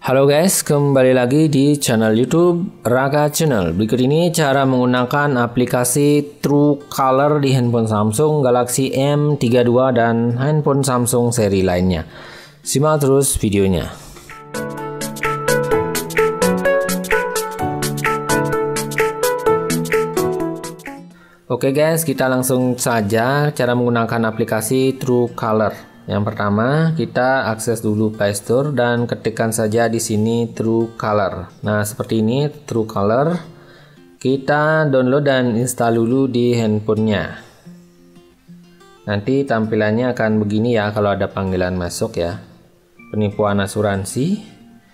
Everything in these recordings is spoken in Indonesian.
Halo guys, kembali lagi di channel YouTube Raka Channel. Berikut ini cara menggunakan aplikasi Truecaller di handphone Samsung Galaxy M32 dan handphone Samsung seri lainnya. Simak terus videonya. Oke guys, kita langsung saja cara menggunakan aplikasi Truecaller. Yang pertama, kita akses dulu Play Store dan ketikkan saja di sini Truecaller. Nah, seperti ini Truecaller. Kita download dan install dulu di handphonenya. Nanti tampilannya akan begini ya kalau ada panggilan masuk ya. Penipuan asuransi.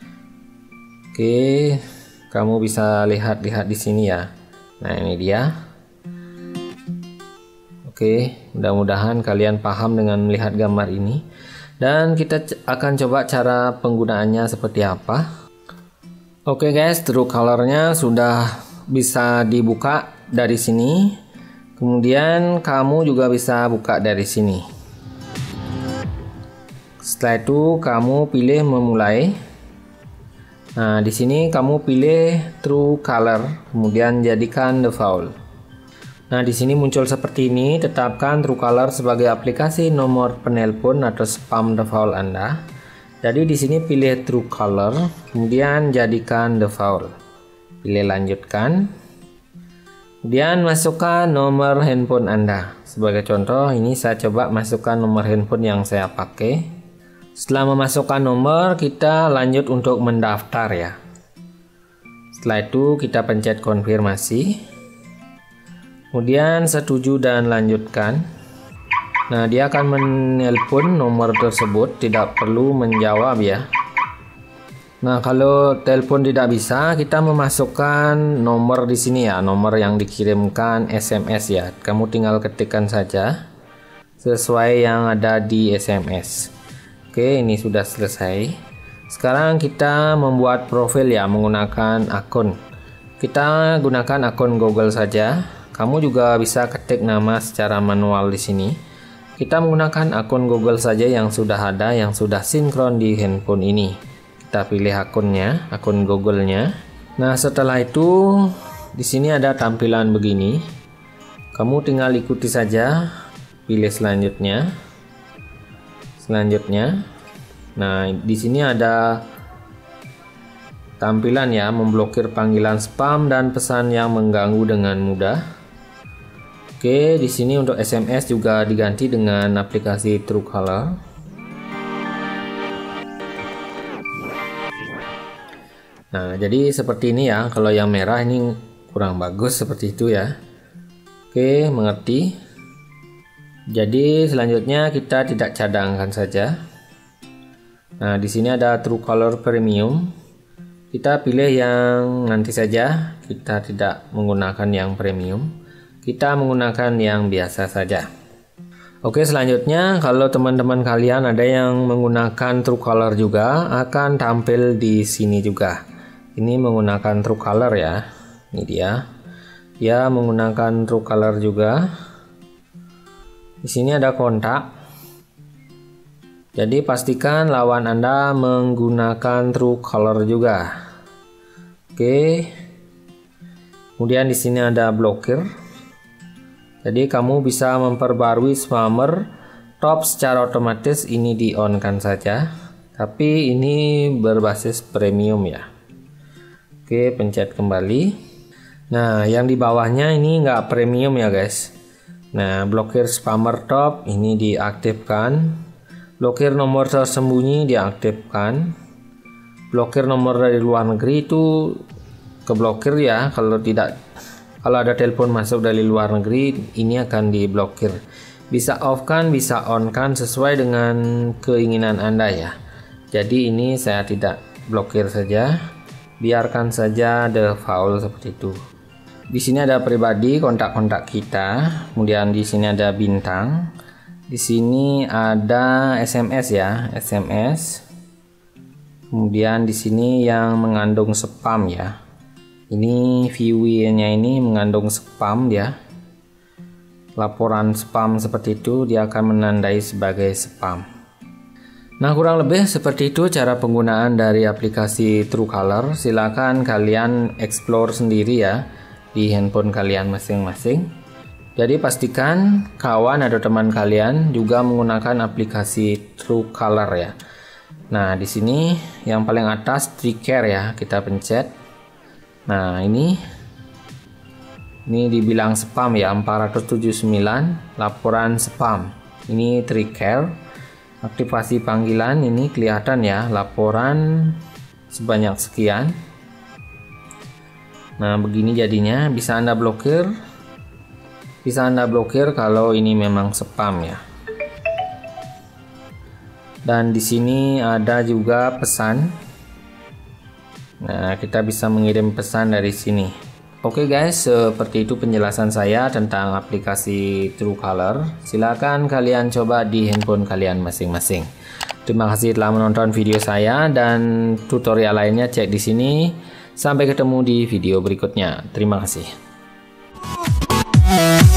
Oke, kamu bisa lihat-lihat di sini ya. Nah, ini dia. Oke, mudah-mudahan kalian paham dengan melihat gambar ini. Dan kita akan coba cara penggunaannya seperti apa. Oke guys, Truecaller-nya sudah bisa dibuka dari sini. Kemudian kamu juga bisa buka dari sini. Setelah itu kamu pilih memulai. Nah, di sini kamu pilih Truecaller, kemudian jadikan default. Nah, di sini muncul seperti ini, tetapkan Truecaller sebagai aplikasi nomor penelpon atau spam default Anda. Jadi di sini pilih Truecaller, kemudian jadikan default. Pilih lanjutkan. Kemudian masukkan nomor handphone Anda. Sebagai contoh, ini saya coba masukkan nomor handphone yang saya pakai. Setelah memasukkan nomor, kita lanjut untuk mendaftar ya. Setelah itu kita pencet konfirmasi. Kemudian setuju dan lanjutkan. Nah, dia akan menelpon nomor tersebut, tidak perlu menjawab ya. Nah, kalau telepon tidak bisa, kita memasukkan nomor di sini ya, nomor yang dikirimkan SMS ya. Kamu tinggal ketikkan saja sesuai yang ada di SMS. Oke, ini sudah selesai. Sekarang kita membuat profil ya menggunakan akun. Kita gunakan akun Google saja. Kamu juga bisa ketik nama secara manual di sini. Kita menggunakan akun Google saja yang sudah ada, yang sudah sinkron di handphone ini. Kita pilih akunnya, akun Google-nya. Nah, setelah itu di sini ada tampilan begini. Kamu tinggal ikuti saja. Pilih selanjutnya. Selanjutnya. Nah, di sini ada tampilan ya, memblokir panggilan spam dan pesan yang mengganggu dengan mudah. Oke, di sini untuk SMS juga diganti dengan aplikasi Truecaller. Nah, jadi seperti ini ya. Kalau yang merah ini kurang bagus seperti itu ya. Oke, mengerti. Jadi selanjutnya kita tidak cadangkan saja. Nah, di sini ada Truecaller Premium. Kita pilih yang nanti saja. Kita tidak menggunakan yang premium. Kita menggunakan yang biasa saja. Oke, selanjutnya kalau teman-teman kalian ada yang menggunakan Truecaller juga, akan tampil di sini juga. Ini menggunakan Truecaller ya. Ini dia. Dia menggunakan Truecaller juga. Di sini ada kontak. Jadi pastikan lawan Anda menggunakan Truecaller juga. Oke. Kemudian di sini ada blokir. Jadi kamu bisa memperbarui spammer top secara otomatis, ini di on kan saja. Tapi ini berbasis premium ya. Oke, pencet kembali. Nah, yang di bawahnya ini nggak premium ya guys. Nah, blokir spammer top ini diaktifkan. Blokir nomor tersembunyi diaktifkan. Blokir nomor dari luar negeri itu keblokir ya. Kalau ada telepon masuk dari luar negeri, ini akan diblokir. Bisa off kan, bisa on kan, sesuai dengan keinginan Anda ya. Jadi ini saya tidak blokir saja, biarkan saja default seperti itu. Di sini ada pribadi, kontak-kontak kita, kemudian di sini ada bintang, di sini ada SMS ya, SMS. Kemudian di sini yang mengandung spam ya. Ini view-nya ini mengandung spam ya. Laporan spam seperti itu dia akan menandai sebagai spam. Nah, kurang lebih seperti itu cara penggunaan dari aplikasi Truecaller. Silakan kalian explore sendiri ya di handphone kalian masing-masing. Jadi pastikan kawan atau teman kalian juga menggunakan aplikasi Truecaller ya. Nah, di sini yang paling atas Tricare ya, kita pencet. Nah, ini dibilang spam ya, 479 laporan spam. Ini Tricare. Aktivasi panggilan ini kelihatan ya, laporan sebanyak sekian. Nah, begini jadinya, bisa Anda blokir. Bisa Anda blokir kalau ini memang spam ya. Dan di sini ada juga pesan. Nah, kita bisa mengirim pesan dari sini. Oke guys, seperti itu penjelasan saya tentang aplikasi Truecaller. Silakan kalian coba di handphone kalian masing-masing. Terima kasih telah menonton video saya dan tutorial lainnya cek di sini. Sampai ketemu di video berikutnya. Terima kasih.